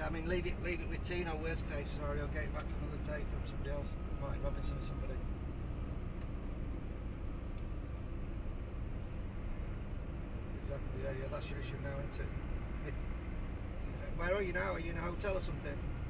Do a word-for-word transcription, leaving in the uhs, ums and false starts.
Yeah, I mean, leave it, leave it with Tino. Worst case scenario, get it back another day from somebody else, Martin Robinson or somebody. Exactly. Yeah, yeah. That's your issue now, isn't it? If, where are you now? Are you in a hotel or something?